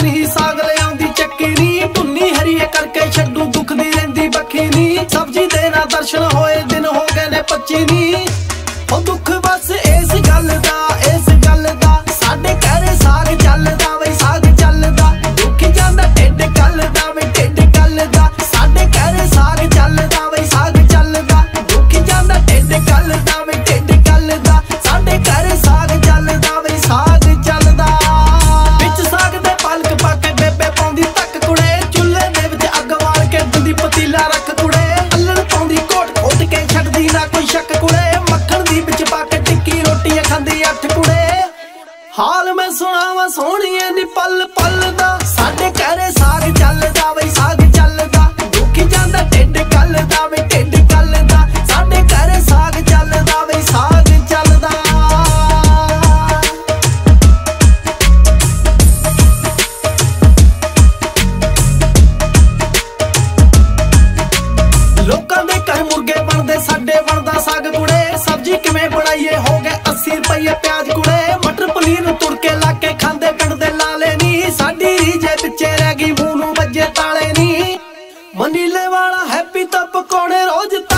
नी साग ले आंदी चक्की नी भुन्नी हरीए करके छड्डू दुखदी रहिंदी बखी नी सब्जी दे ना दर्शन होए दिन हो गए ने 25 नी ओ दुख बस इस गल दा साडे घरे साग चलदा वई साग चलदा दुखी जांदा ढिड गलदा वे ढिड गलदा साडे घरे साग चलदा वई साग चलदा दुखी जांदा ढिड गलदा वे ढिड गलदा साडे घरे साग चलदा वई साग चलदा विच साग दे पालक पाके बेबे पाउंदी तक कुड़े चुल्हे दे विच अग वाल के दिंदी पतीला रख कुड़े अल्लण पाउंदी कोट खोट के छड्डदी ना कोई शक कुड़े मक्खण दी विच पाके टिक्की रोटियां खांदी 8 कुड़े हाल मैं सुनावा सोहणिए नी पल पल दा साडे घरे साग चलदा वई साग चलदा दुखी जांदा ढिड गलदा वे ढिड गलदा साडे घरे साग चलदा वई साग चलदा लोकां दे घर मुर्गे बनदे साडे बनदा साग कुड़े सब्जी किवें बनाईए हो गए 80 रुपये प्याज कुड़े मटर पनीर तुड़के लाके खांदे पिंड दे लाले नी साडी रीजे पिछे रह गई मूंह नूं वज्जे ताले नी मनीले वाला हैप्पी तां पकौड़े रोज